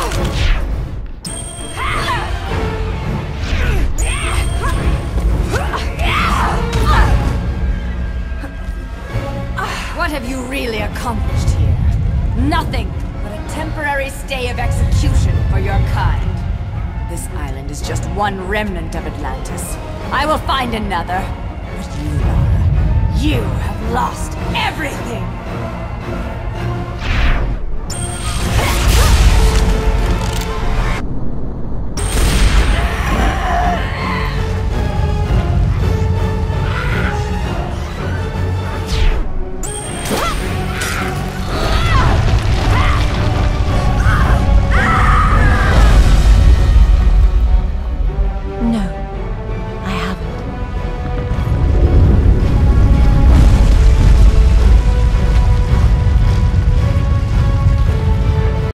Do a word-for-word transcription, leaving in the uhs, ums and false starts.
What have you really accomplished here? Nothing but a temporary stay of execution for your kind. This island is just one remnant of Atlantis. I will find another. But you, Lara, you have lost everything!